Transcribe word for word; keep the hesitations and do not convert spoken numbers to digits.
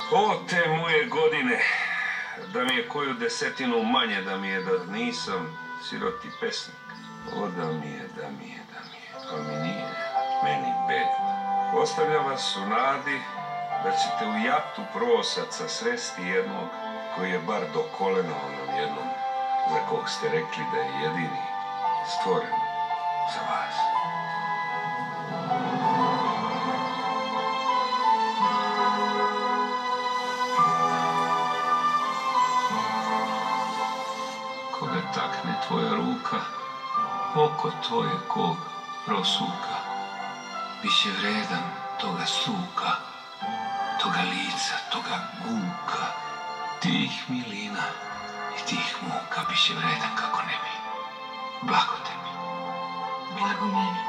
O, te moje godine, da mi je koju desetinu manje, da mi je da nisam siroti pesnik. O, da mi je, da mi je, da mi je, ali mi nije, meni bedno. Ostavljam vas u nadi da ćete u jatu prosaca sresti jednog koji je bar do kolena onom jednom za kog ste rekli da je jedini stvoren za vas. Koga takne tvoja ruka, oko tvoje kog prosuka, biće vredan toga suka, toga lica, toga guka, tih milina i tih muka, biće vredan kako ne bi. Blago tebi. Blago meni.